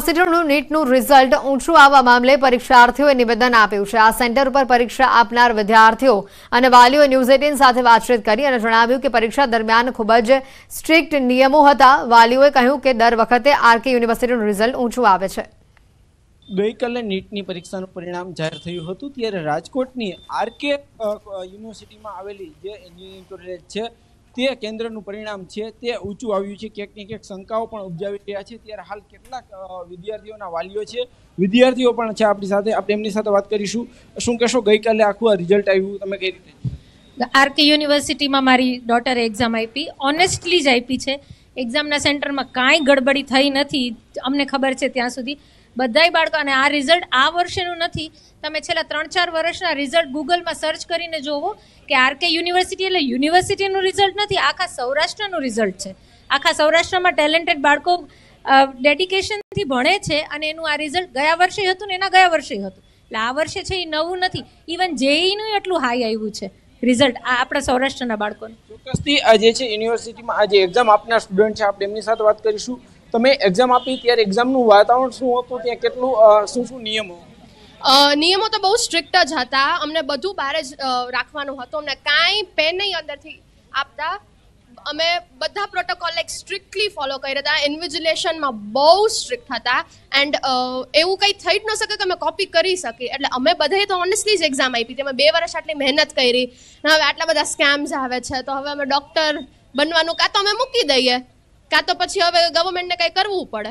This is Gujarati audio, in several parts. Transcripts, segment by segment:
યુનિવર્સિટીનું નીટનું રિઝલ્ટ ઊંચું આવવા મામલે પરીક્ષાર્થીઓએ નિવેદન આપ્યું છે। આ સેન્ટર પર પરીક્ષા આપનાર વિદ્યાર્થીઓ અને વાલીઓએ ન્યૂઝ 18 સાથે વાતચીત કરી અને જણાવ્યું કે પરીક્ષા દરમિયાન ખૂબ જ સ્ટ્રિક્ટ નિયમો હતા। વાલીઓએ કહ્યું કે દર વખતે આરકે યુનિવર્સિટીનું રિઝલ્ટ ઊંચું આવે છે। ગઈકાલે નીટની પરીક્ષાનું પરિણામ જાહેર થયું હતું ત્યારે રાજકોટની આરકે યુનિવર્સિટીમાં આવેલી જે એન્જિનિયરિંગ કોલેજ છે તે કેન્દ્રનું પરિણામ છે તે ઊંચું આવ્યું છે। ક્યાંક ને ક્યાંક શંકાઓ પણ ઉપજાવી રહ્યા છે। ત્યારે હાલ કેટલાક વિદ્યાર્થીઓના વાલીઓ છે, વિદ્યાર્થીઓ પણ છે આપણી સાથે, આપણે એમની સાથે વાત કરીશું। શું કહેશો, ગઈકાલે આખું આ રિઝલ્ટ આવ્યું, તમે કઈ રીતે? આરકે યુનિવર્સિટીમાં મારી ડોટરે એક્ઝામ આપી, ઓનેસ્ટલી જ આપી છે। એક્ઝામના સેન્ટરમાં કાંઈ ગડબડી થઈ નથી, અમને ખબર છે ત્યાં સુધી। બધાય બાળકો, અને આ રિઝલ્ટ આ વર્ષેનું નથી, તમે છેલ્લા 3-4 વર્ષના રિઝલ્ટ ગૂગલમાં સર્ચ કરીને જોવો કે આરકે યુનિવર્સિટી એટલે યુનિવર્સિટીનું રિઝલ્ટ નથી, આખા સૌરાષ્ટ્રનું રિઝલ્ટ છે। આખા સૌરાષ્ટ્રમાં ટેલેન્ટેડ બાળકો ડેડિકેશનથી ભણે છે અને એનું આ રિઝલ્ટ ગયા વર્ષે હતું ને એના ગયા વર્ષે હતું, એટલે આ વર્ષે છે એ નવું નથી। ઇવન જેઈનું એટલું હાઈ આવ્યું છે રિઝલ્ટ આ આપણા સૌરાષ્ટ્રના બાળકોને। ચોક્કસથી આ જે છે યુનિવર્સિટીમાં આ જે એક્ઝામ આપનાર સ્ટુડન્ટ છે આપણે એમની સાથે વાત કરીશું। તમે એક્ઝામ આપી ત્યારે એક્ઝામનું વાતાવરણ શું હતું, ત્યાં કેટલું શું નિયમો? નિયમો તો બહુ સ્ટ્રિક્ટ જ હતા। અમને બધું બહાર જ રાખવાનું હતું, અમને કાંઈ પેન નહીં અંદરથી આપતા। અમે બધા પ્રોટોકોલ સ્ટ્રિક્ટલી ફોલો કર્યા હતા। ઇન્વિજિલેશનમાં બહુ સ્ટ્રિક્ટ હતા એન્ડ એવું કંઈ થઈ જ ન શકે કે અમે કોપી કરી શકીએ, એટલે અમે બધાએ તો ઓનેસ્ટલી જ એક્ઝામ આપી હતી। અમે 2 વર્ષ આટલી મહેનત કરી, હવે આટલા બધા સ્કેમ્સ આવે છે તો હવે અમે ડૉક્ટર બનવાનું કાં તો અમે મૂકી દઈએ, કાં તો પછી હવે ગવર્મેન્ટને કંઈ કરવું પડે।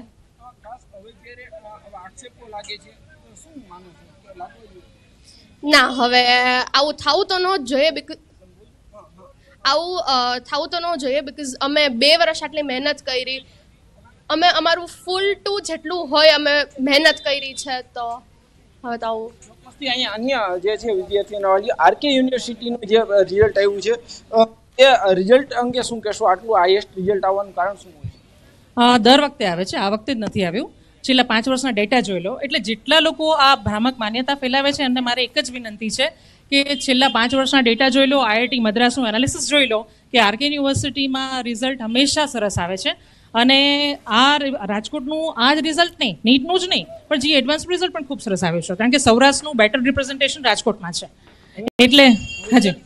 ના, હવે આવું થવું તો ન જ જોઈએ, બીકોઝ અમે 2 વર્ષ આટલી મહેનત કરી, અમે અમારું ફૂલ ટુ જેટલું હોય અમે મહેનત કરી છે, તો હવે તો આવું અહીંયા અન્ય જે છે વિદ્યાર્થીઓના વાલીઓ આરકે યુનિવર્સિટીનું જે રિઝલ્ટ આવ્યું છે એ રિઝલ્ટ અંગે શું કહેશો? આટલું હાઈએસ્ટ રિઝલ્ટ આવવાનું કારણ શું હોય? દર વખતે આવે છે, આ વખતે જ નથી આવ્યું। છેલ્લા 5 વર્ષના ડેટા જોઈ લો, એટલે જેટલા લોકો આ ભ્રામક માન્યતા ફેલાવે છે અને મારે એક જ વિનંતી છે કે છેલ્લા 5 વર્ષના ડેટા જોઈ લો, આઈઆઈટી મદ્રાસનું એનાલિસિસ જોઈ લો કે આરકે યુનિવર્સિટીમાં રિઝલ્ટ હંમેશા સરસ આવે છે। અને આ રાજકોટનું આ જ રિઝલ્ટ નહીં, નીટનું જ નહીં, પણ જે એડવાન્સ રિઝલ્ટ પણ ખૂબ સરસ આવ્યું છે, કારણ કે સૌરાષ્ટ્રનું બેટર રિપ્રેઝન્ટેશન રાજકોટમાં છે, એટલે હાજી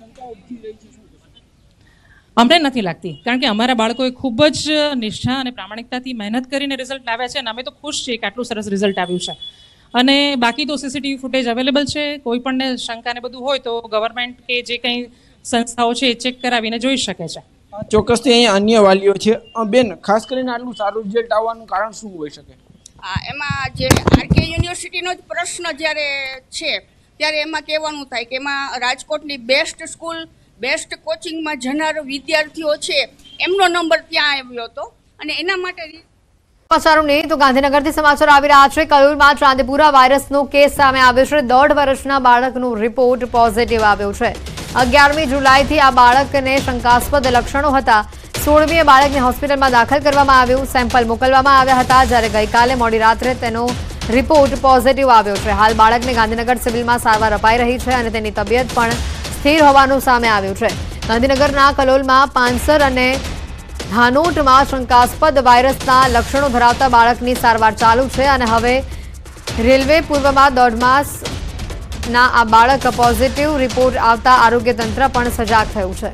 અમને નથી લાગતી, કારણ કે અમારા બાળકોએ ખૂબ જ નિષ્ઠા અને પ્રામાણિકતાથી મહેનત કરીને રિઝલ્ટ લાવ્યા છે અને અમે તો ખુશ છીએ કે આટલું સરસ રિઝલ્ટ આવ્યું છે। અને બાકી તો સીસીટીવી ફૂટેજ અવેલેબલ છે, કોઈ પણને શંકાને બધું હોય તો ગવર્મેન્ટ કે જે કંઈ સંસ્થાઓ છે એ ચેક કરાવીને જોઈ શકે છે। ચોક્કસથી અહીંયા અન્ય વાલીઓ છે। બેન, ખાસ કરીને આટલું સારું રિઝલ્ટ આવવાનું કારણ શું હોઈ શકે? એમાં જે આરકે યુનિવર્સિટીનો જ પ્રશ્ન જ્યારે છે ત્યારે એમાં કહેવાનું થાય કે એમાં રાજકોટની બેસ્ટ સ્કૂલ, બેસ્ટ કોચિંગમાં જનાર વિદ્યાર્થીઓ છે એમનો નંબર ત્યાં આવ્યો હતો અને એના માટે સમાચારો નહીં તો ગાંધીનગરથી સમાચાર આવી રહ્યા છે। કલોલમાં ચાંદીપુરા વાયરસનો કેસ સામે આવ્યો છે। 1.5 વર્ષના બાળકનો રિપોર્ટ પોઝિટિવ આવ્યો છે। 11મી જુલાઈથી આ બાળકને શંકાસ્પદ લક્ષણો હતા। 16મીએ બાળકને હોસ્પિટલમાં દાખલ કરવામાં આવ્યું, સેમ્પલ મોકલવામાં આવ્યા હતા, જ્યારે ગઈકાલે મોડી રાત્રે તેનો રિપોર્ટ પોઝિટિવ આવ્યો છે। હાલ બાળકને ગાંધીનગર સિવિલમાં સારવાર અપાઈ રહી છે અને તેની તબિયત પણ સ્થિર હોવાનું સામે આવ્યું છે। ગાંધીનગરના કલોલમાં પાંસર અને ધાનોટમાં શંકાસ્પદ વાયરસના લક્ષણો ધરાવતા બાળકની સારવાર ચાલુ છે અને હવે રેલવે પૂર્વમાં 1.5 માસના આ બાળક પોઝિટિવ રિપોર્ટ આવતા આરોગ્ય તંત્ર પણ સજાગ થયું છે।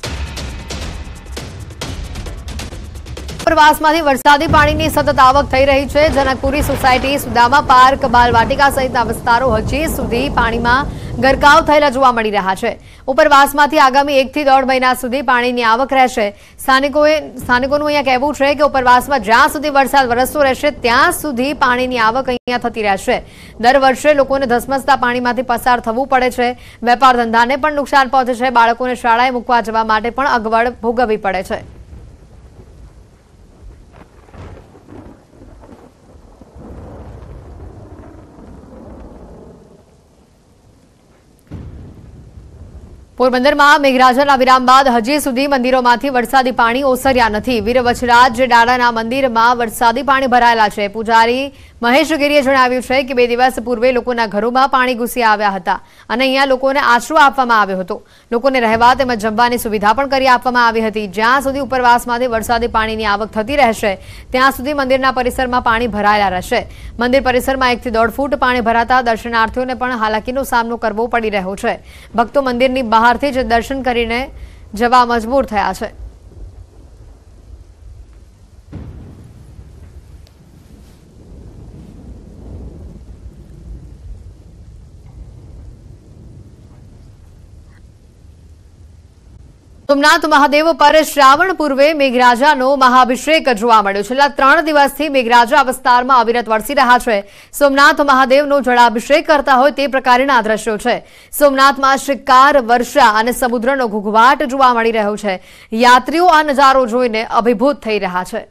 ઉપરવાસમાંથી વરસાદી પાણીની સતત આવક થઈ રહી છે। જનકપુરી સોસાયટી, સુદામા પાર્ક, બાલવાટિકા સહિતના વિસ્તારો હજી સુધી પાણીમાં ગરકાવ થયેલા જોવા મળી રહ્યા છે। ઉપરવાસમાંથી આગામી 1 થી 1.5 મહિના સુધી પાણીની આવક રહેશે। સ્થાનિકોનું અહીંયા કહેવું છે કે ઉપરવાસમાં જ્યાં સુધી વરસાદ વરસતો રહેશે ત્યાં સુધી પાણીની આવક અહીંયા થતી રહેશે। દર વર્ષે લોકોને ધસમસતા પાણીમાંથી પસાર થવું પડે છે। વેપાર ધંધાને પણ નુકસાન પહોંચે છે। બાળકોને શાળાએ મૂકવા જવા માટે પણ અગવડ ભોગવવી પડે છે। પોરબંદરમાં મેઘરાજાના વિરામ બાદ હજી સુધી મંદિરોમાંથી વરસાદી પાણી ઓસર્યા નથી. વીરવચરાજ ડાડાના મંદિરમાં વરસાદી પાણી ભરાયેલા છે. પૂજારી મહેશ ગીરીએ જણાવ્યું છે કે 2 દિવસ પૂર્વે લોકોના ઘરોમાં પાણી ઘૂસી આવ્યા હતા અને અહીંયા લોકોને આશરો આપવામાં આવ્યો હતો. લોકોને રહેવા તેમજ જમવાની સુવિધા પણ કરી આપવામાં આવી હતી. જ્યાં સુધી ઉપરવાસમાંથી વરસાદી પાણીની આવક થતી રહેશે ત્યાં સુધી મંદિરના પરિસરમાં પાણી ભરાયેલા રહેશે. મંદિર પરિસરમાં 1 થી 1.5 ફૂટ પાણી ભરાતા દર્શનાર્થીઓને પણ હાલાકીનો સામનો કરવો પડી રહ્યો છે. ભક્તો મંદિરની બહારથી જ દર્શન કરીને જવા મજબૂર થયા છે. સોમનાથ મહાદેવ પર શ્રાવણ પૂર્વે મેઘરાજાનો મહાઅભિષેક જોવા મળ્યો. છેલ્લા 3 દિવસથી મેઘરાજા વિસ્તારમાં અવિરત વરસી રહ્યા છે. સોમનાથ મહાદેવનો જળાભિષેક કરતા હોય તે પ્રકારના દ્રશ્યો છે. સોમનાથમાં શિકાર, વર્ષા અને સમુદ્રનો ઘૂઘવાટ જોવા મળી રહ્યો છે. યાત્રીઓ આ નજારો જોઈને અભિભૂત થઈ રહ્યા છે.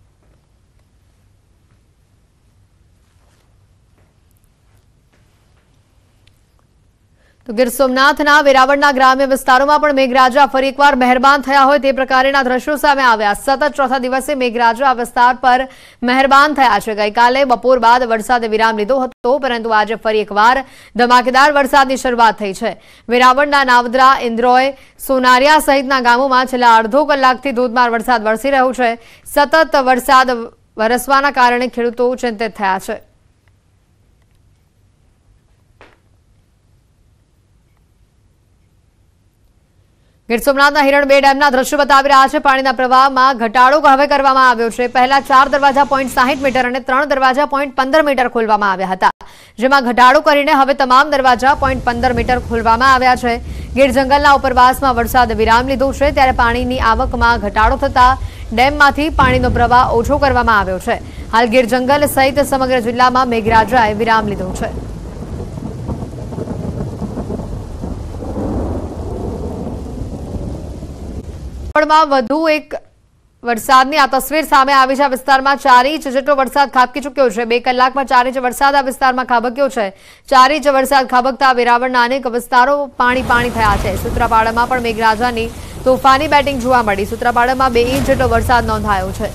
તો ગીર સોમનાથના વેરાવળના ગ્રામ્ય વિસ્તારોમાં પણ મેઘરાજા ફરી એકવાર મહેરબાન થયા હોય તે પ્રકારના દ્રશ્યો સામે આવ્યા. સતત ચોથા દિવસે મેઘરાજા વિસ્તાર પર મહેરબાન થયા છે. ગઈકાલે બપોર બાદ વરસાદે વિરામ લીધો હતો, પરંતુ આજે ફરી એકવાર ધમાકેદાર વરસાદની શરૂઆત થઈ છે. વેરાવળના નાવદરા, ઇન્દ્રોય, સોનારિયા સહિતના ગામોમાં છેલ્લા અડધો કલાકથી ધોધમાર વરસાદ વરસી રહ્યો છે. સતત વરસાદ વરસવાના કારણે ખેડૂતો ચિંતિત થયા છે. ગીર સોમનાથના હિરણ 2 ડેમના દ્રશ્યો બતાવી રહ્યા છે. પાણીના પ્રવાહમાં ઘટાડો હવે કરવામાં આવ્યો છે. પહેલા 4 દરવાજા 0.60 મીટર અને 3 દરવાજા 0.15 મીટર ખોલવામાં આવ્યા હતા, જેમાં ઘટાડો કરીને હવે તમામ દરવાજા 0.15 મીટર ખોલવામાં આવ્યા છે. ગીર જંગલના ઉપરવાસમાં વરસાદ વિરામ લીધો છે, ત્યારે પાણીની આવકમાં ઘટાડો થતા ડેમમાંથી પાણીનો પ્રવાહ ઓછો કરવામાં આવ્યો છે. હાલ ગીર જંગલ સહિત સમગ્ર જિલ્લામાં મેઘરાજાએ વિરામ લીધો છે. વધુ એક વરસાદની આ તસવીર સામે આવી છે. આ વિસ્તારમાં 4 ઇંચ જેટલો વરસાદ ખાબકી ચૂક્યો છે. 2 કલાકમાં 4 ઇંચ વરસાદ આ વિસ્તારમાં ખાબક્યો છે. 4 ઇંચ વરસાદ ખાબકતા વેરાવળના અનેક વિસ્તારો પાણી થયા છે. સૂત્રાપાડામાં પણ મેઘરાજાની તોફાની બેટિંગ જોવા મળી. સૂત્રાપાડામાં 2 ઇંચ જેટલો વરસાદ નોંધાયો છે.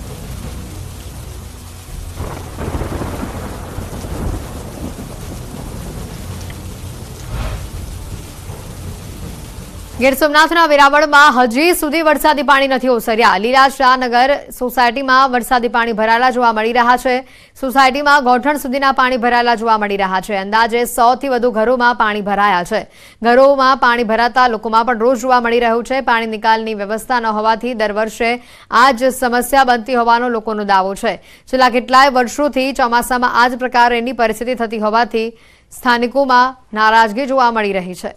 ગીર સોમનાથના વેરાવળમાં હજી સુધી વરસાદી પાણી નથી ઓસર્યા. લીલાશાહનગર સોસાયટીમાં વરસાદી પાણી ભરાયેલા જોવા મળી રહ્યા છે. સોસાયટીમાં ગોઠણ સુધીના પાણી ભરાયેલા જોવા મળી રહ્યા છે. અંદાજે 100 થી વધુ ઘરોમાં પાણી ભરાયા છે. ઘરોમાં પાણી ભરાતા લોકોમાં પણ રોષ જોવા મળી રહ્યો છે. પાણી નિકાલની વ્યવસ્થા ન હોવાથી દર વર્ષે આ જ સમસ્યા બનતી હોવાનો લોકોનો દાવો છે. છેલ્લા કેટલાય વર્ષોથી ચોમાસામાં આ જ પ્રકારની પરિસ્થિતિ થતી હોવાથી સ્થાનિકોમાં નારાજગી જોવા મળી રહી છે.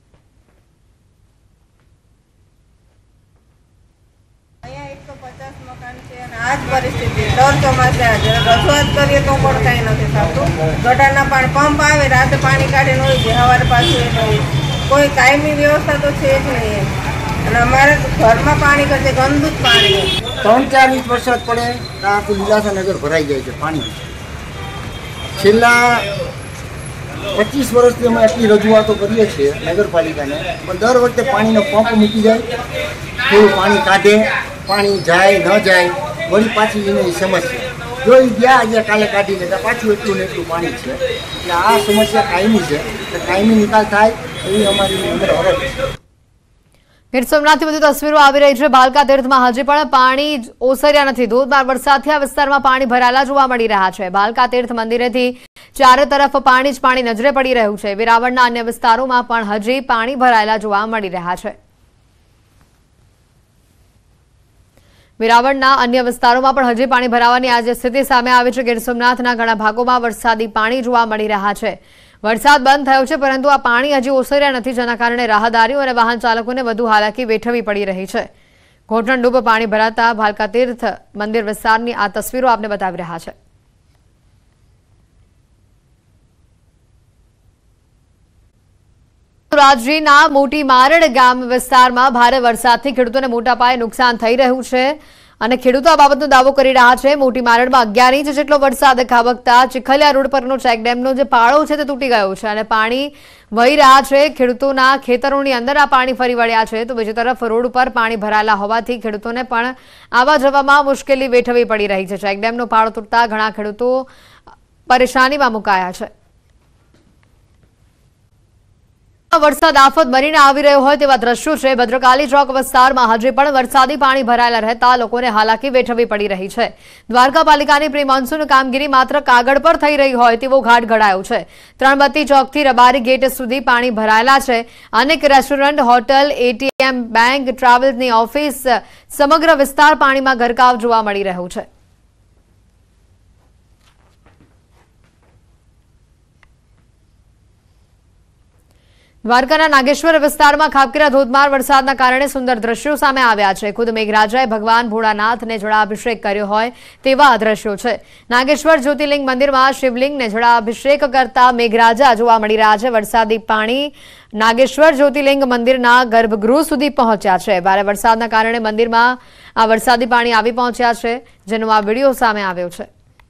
આ જ પરિસ્થિતિ દર ચોમાસે રજૂઆત કરીએ તો પણ કંઈ નથી થતું. ગટરના પાણી પંપ આવે, રાતે પાણી કાઢીને હોય છે, સવારે પાછું હોય. કોઈ કાયમી વ્યવસ્થા તો છે જ નહીં. અને અમારે ઘરમાં પાણી કરશે ગંદુ જ પાણી. 3-4 ઇંચ વરસાદ પડે તો આખું લીલાશાનગર ભરાઈ જાય છે પાણી. છેલ્લા 25 વર્ષથી અમે આટલી રજૂઆતો કરીએ છીએ નગરપાલિકાને, પણ દર વખતે પાણીનો પંપ મૂકી જાય, થોડું પાણી કાઢે, પાણી જાય ન જાય, વળી પાછી એને સમસ્યા. જો એ ગયા આજે કાલે કાઢી લેતા પાછું એટલું ને એટલું પાણી છે. એટલે આ સમસ્યા કાયમી છે. એટલે કાયમી નિકાલ થાય એવી અમારી અંદર અરજ છે. ગીર સોમનાથથી વધુ તસવીરો આવી રહી છે. ભાલકા તીર્થમાં હજી પણ પાણી ઓસર્યા નથી. ધોધમાર વરસાદથી આ વિસ્તારમાં પાણી ભરાયેલા જોવા મળી રહ્યા છે. ભાલકા તીર્થ મંદિરેથી ચારે તરફ પાણી જ પાણી નજરે પડી રહ્યું છે. વેરાવળના અન્ય વિસ્તારોમાં પણ હજી પાણી ભરાયેલા જોવા મળી રહ્યા છે. વેરાવળના અન્ય વિસ્તારોમાં પણ હજી પાણી ભરાવાની આજે સ્થિતિ સામે આવી છે. ગીર સોમનાથના ઘણા ભાગોમાં વરસાદી પાણી જોવા મળી રહ્યા છે. વરસાદ બંધ થયો છે, પરંતુ આ પાણી હજી ઓસર્યા નથી, જેના કારણે રાહદારીઓ અને વાહન ચાલકોને વધુ હાલાકી વેઠવી પડી રહી છે. ઘોટણડૂબ પાણી ભરાતા ભાલકા તીર્થ મંદિર વિસ્તારની આ તસવીરો આપને બતાવી રહ્યા છે. રાજ્યના મોટી મારડ ગામ વિસ્તારમાં ભારે વરસાદથી ખેડૂતોને મોટા પાયે નુકસાન થઈ રહ્યું છે. અને ખેડૂતો આ બાબતનો દાવો કરી રહ્યા છે। મોટી મારણમાં 11 ઇંચ જેટલો વરસાદ ખાબકતા ચીખલિયા રોડ પરનો ચેકડેમનો જે પાળો છે તે તૂટી ગયો છે અને પાણી વહી રહ્યા છે। ખેડૂતોના ખેતરોની અંદર આ પાણી ફરી વળ્યા છે તો બીજી તરફ રોડ પર પાણી ભરાયેલા હોવાથી ખેડૂતોને પણ આવા જવામાં મુશ્કેલી વેઠવી પડી રહી છે। ચેકડેમનો પાળો તૂટતા ઘણા ખેડૂતો પરેશાનીમાં મુકાયા છે। વરસાદ આફત બનીને આવી રહ્યો હોય તેવા દ્રશ્યો છે। ભદ્રકાલી ચોક વિસ્તારમાં હજી પણ વરસાદી પાણી ભરાયેલા રહેતા લોકોને હાલાકી વેઠવી પડી રહી છે। દ્વારકા પાલિકાની પ્રી મોન્સૂન કામગીરી માત્ર કાગળ પર થઈ રહી હોય તેવો ઘાટ ઘડાયો છે। ત્રણબત્તી ચોકથી રબારી ગેટ સુધી પાણી ભરાયેલા છે। અનેક રેસ્ટોરન્ટ, હોટલ, એટીએમ, બેંક, ટ્રાવેલ્સની ઓફિસ સમગ્ર વિસ્તાર પાણીમાં ગરકાવ જોવા મળી રહ્યો છે। દ્વારકાના નાગેશ્વર વિસ્તારમાં ખાબકેલા ધોધમાર વરસાદના કારણે સુંદર દ્રશ્યો સામે આવ્યા છે। ખુદ મેઘરાજાએ ભગવાન ભોળાનાથને જળાભિષેક કર્યો હોય તેવા દ્રશ્યો છે। નાગેશ્વર જ્યોતિર્લિંગ મંદિરમાં શિવલિંગને જળાભિષેક કરતા મેઘરાજા જોવા મળી રહ્યા છે। વરસાદી પાણી નાગેશ્વર જ્યોતિર્લિંગ મંદિરના ગર્ભગૃહ સુધી પહોંચ્યા છે। ભારે વરસાદના કારણે મંદિરમાં આ વરસાદી પાણી આવી પહોંચ્યા છે, જેનો આ વિડીયો સામે આવ્યો છે।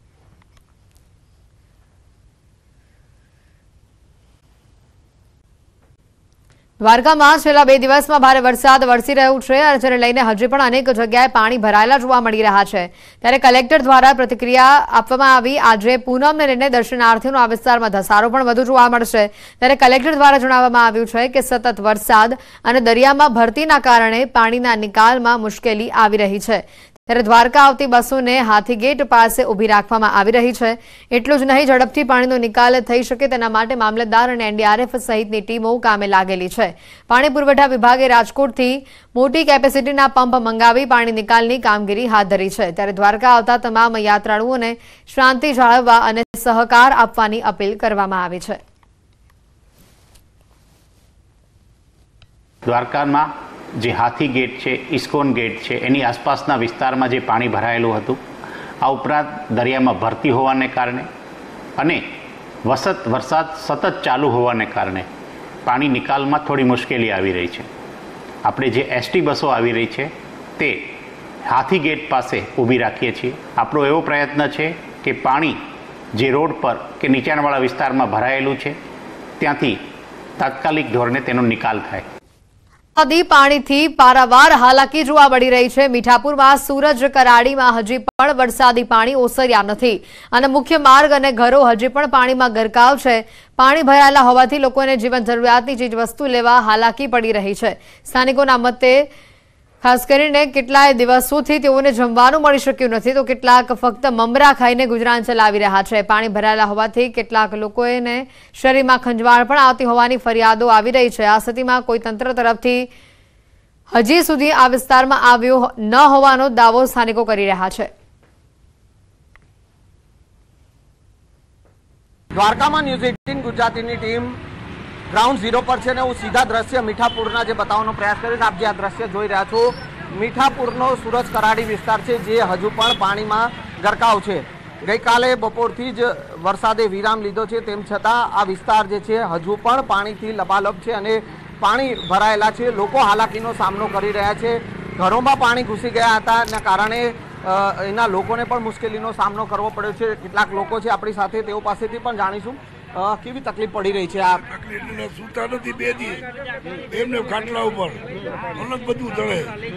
દ્વારકામાં છેલ્લા 2 દિવસમાં ભારે વરસાદ વરસી રહ્યો છે, જેને લઈને હજી પણ અનેક જગ્યાએ પાણી ભરાયેલા જોવા મળી રહ્યા છે। ત્યારે કલેક્ટર દ્વારા પ્રતિક્રિયા આપવામાં આવી। આજે પૂનમને લઈને દર્શનાર્થીઓનો આ વિસ્તારમાં ધસારો પણ વધુ જોવા મળશે। ત્યારે કલેક્ટર દ્વારા જણાવવામાં આવ્યું છે કે સતત વરસાદ અને દરિયામાં ભરતીના કારણે પાણીના નિકાલમાં મુશ્કેલી આવી રહી છે। ત્યારે દ્વારકા આવતી બસોને હાથીગેટ પાસે ઊભી રાખવામાં આવી રહી છે। એટલું જ નહીં, ઝડપથી પાણીનો નિકાલ થઈ શકે તેના માટે મામલતદાર અને એનડીઆરએફ સહિતની ટીમો કામે લાગેલી છે। પાણી પુરવઠા વિભાગે રાજકોટથી મોટી કેપેસિટીના પંપ મંગાવી પાણી નિકાલની કામગીરી હાથ ધરી છે। ત્યારે દ્વારકા આવતા તમામ યાત્રાળુઓને શાંતિ જાળવવા અને સહકાર આપવાની અપીલ કરવામાં આવી છે। દ્વારકામાં જે હાથી ગેટ છે, ઇસ્કોન ગેટ છે, એની આસપાસના વિસ્તારમાં જે પાણી ભરાયેલું હતું, આ ઉપરાંત દરિયામાં ભરતી હોવાને કારણે અને વરસાદ સતત ચાલુ હોવાને કારણે પાણી નિકાલમાં થોડી મુશ્કેલી આવી રહી છે। આપણે જે એસટી બસો આવી રહી છે તે હાથી ગેટ પાસે ઊભી રાખીએ છીએ। આપણો એવો પ્રયત્ન છે કે પાણી જે રોડ પર કે નીચાણવાળા વિસ્તારમાં ભરાયેલું છે ત્યાંથી તાત્કાલિક ધોરણે તેનો નિકાલ થાય। નદી પાણીથી પારાવાર હાલાકી જોવા મળી રહી છે। મીઠાપુરમાં સૂરજ કરાડીમાં હજી પણ વરસાદી પાણી ઓસર્યા નથી અને મુખ્ય માર્ગ અને ઘરો હજી પણ પાણીમાં ગરકાવ છે। પાણી ભરાયેલા હોવાથી લોકોને જીવન જરૂરિયાતની ચીજવસ્તુ લેવા હાલાકી પડી રહી છે। સ્થાનિકોના મતે ખાસ કરીને કેટલાય દિવસોથી તેઓને જમવાનું મળી શક્યું નથી તો કેટલાક ફક્ત મમરા ખાઈને ગુજરાન ચલાવી રહ્યા છે। પાણી ભરાયેલા હોવાથી કેટલાક લોકોને શરીરમાં ખંજવાળ પણ આવતી હોવાની ફરિયાદો આવી રહી છે। આ સ્થિતિમાં કોઈ તંત્ર તરફથી હજી સુધી આ વિસ્તારમાં આવ્યો ન હોવાનો દાવો સ્થાનિકો કરી રહ્યા છે। દ્વારકામાં ન્યૂઝ 18 ગુજરાતીની ટીમ ગ્રાઉન્ડ ઝીરો પર છે ને હું સીધા દ્રશ્ય મીઠાપુરના જે બતાવવાનો પ્રયાસ કરીશ। આપ જે આ દ્રશ્ય જોઈ રહ્યા છો, મીઠાપુરનો સૂરજ કરાડી વિસ્તાર છે જે હજુ પણ પાણીમાં ગરકાવ છે। ગઈકાલે બપોરથી જ વરસાદે વિરામ લીધો છે, તેમ છતાં આ વિસ્તાર જે છે હજુ પણ પાણીથી લબાલબ છે અને પાણી ભરાયેલા છે। લોકો હાલાકીનો સામનો કરી રહ્યા છે। ઘરોમાં પાણી ઘૂસી ગયા હતા એના કારણે એના લોકોને પણ મુશ્કેલીનો સામનો કરવો પડ્યો છે। કેટલાક લોકો છે આપણી સાથે, તેઓ પાસેથી પણ જાણીશું કેવી તકલીફ પડી રહી છે। આ તકલીફ સુતા નથી 2 દિવસ, એમને ખાટલા ઉપર અલગ બધું જળે।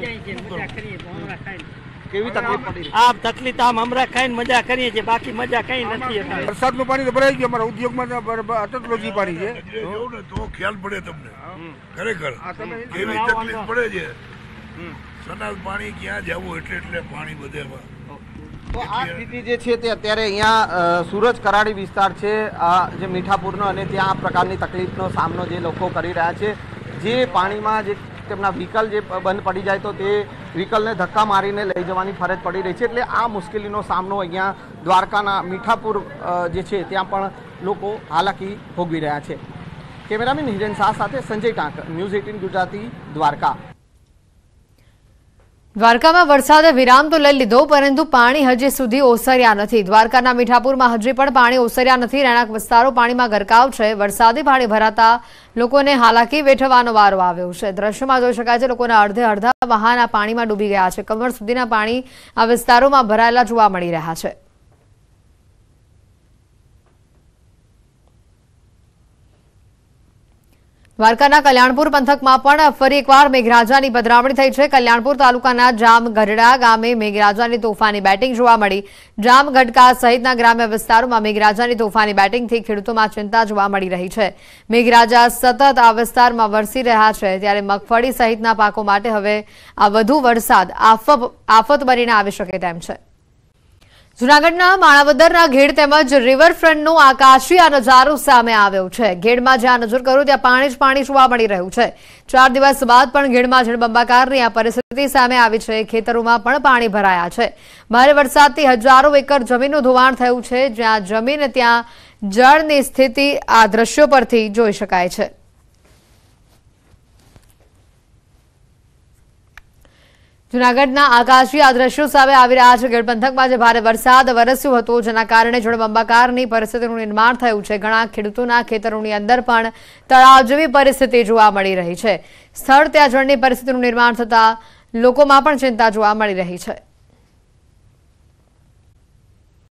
કેવી તકલીફ પડી રહી? આ તકલીફ આમ મમરા ખાઈને મજા કરીએ છીએ, બાકી મજા કઈ નથી। વરસાદનું પાણી તો ભરાઈ ગયું, અમારા ઉદ્યોગમાં અટકલોજી પાણી છે તો ખ્યાલ પડે તમને ખરેખર કેવી તકલીફ પડે છે। સનાલ પાણી ક્યાં જવું એટલે પાણી બધે। તો આ સ્થિતિ જે છે તે અત્યારે અહીંયા સૂરજ કરાડી વિસ્તાર છે જે મીઠાપુરનો અને ત્યાં આ પ્રકારની તકલીફનો સામનો જે લોકો કરી રહ્યા છે। જે પાણીમાં જે તેમના વ્હીકલ જે બંધ પડી જાય તો તે વ્હીકલને ધક્કા મારીને લઈ જવાની ફરજ પડી રહી છે। એટલે આ મુશ્કેલીનો સામનો અહીંયા દ્વારકાના મીઠાપુર જે છે ત્યાં પણ લોકો હાલાકી ભોગવી રહ્યા છે। કેમેરામેન હિરેન શાહ સાથે સંજય ટાંક, ન્યૂઝ 18 ગુજરાતી, દ્વારકા। દ્વારકામાં વરસાદે વિરામ તો લઈ લીધો, પરંતુ પાણી હજી સુધી ઓસર્યા નથી। દ્વારકાના મીઠાપુરમાં હજી પણ પાણી ઓસર્યા નથી। રહેણાંક વિસ્તારો પાણીમાં ગરકાવ છે। વરસાદી પાણી ભરાતા લોકોને હાલાકી વેઠવાનો વારો આવ્યો છે। દ્રશ્યમાં જોઈ શકાય છે લોકોના અડધા વાહન આ પાણીમાં ડૂબી ગયા છે। કમર સુધીના પાણી આ વિસ્તારોમાં ભરાયેલા જોવા મળી રહ્યા છે। દ્વારકાના કલ્યાણપુર પંથકમાં પણ ફરી એકવાર મેઘરાજાની પધરામણી થઈ છે। કલ્યાણપુર તાલુકાના જામગઢડા ગામે મેઘરાજાની તોફાની બેટિંગ જોવા મળી। જામગઢકા સહિતના ગ્રામ્ય વિસ્તારોમાં મેઘરાજાની તોફાની બેટિંગથી ખેડૂતોમાં ચિંતા જોવા મળી રહી છે। મેઘરાજા સતત આ વિસ્તારમાં વરસી રહ્યા છે, ત્યારે મગફળી સહિતના પાકો માટે હવે આ વધુ વરસાદ આફત બનીને આવી શકે તેમ છે। જૂનાગઢના માણાવદરના ઘેડ તેમજ રિવરફ્રન્ટનો આકાશી આ નજારો સામે આવ્યો છે। ઘેડમાં જ્યાં નજર કરો ત્યાં પાણી જ પાણી જોવા મળી રહ્યું છે। 4 દિવસ બાદ પણ ઘેડમાં જળબંબાકારની આ પરિસ્થિતિ સામે આવી છે। ખેતરોમાં પણ પાણી ભરાયા છે। ભારે વરસાદથી હજારો એકર જમીનનું ધોવાણ થયું છે। જ્યાં જમીન ત્યાં જળની સ્થિતિ આ દ્રશ્યો પરથી જોઈ શકાય છે। જૂનાગઢના આકાશી આ દ્રશ્યો સામે આવી રહ્યા છે। ગઢ પંથકમાં જે ભારે વરસાદ વરસ્યો હતો, જેના કારણે જળબંબાકારની પરિસ્થિતિનું નિર્માણ થયું છે। ઘણા ખેડૂતોના ખેતરોની અંદર પણ તળાવ જેવી પરિસ્થિતિ જોવા મળી રહી છે। સ્થળ ત્યાં જળની પરિસ્થિતિનું નિર્માણ થતા લોકોમાં પણ ચિંતા જોવા મળી રહી છે।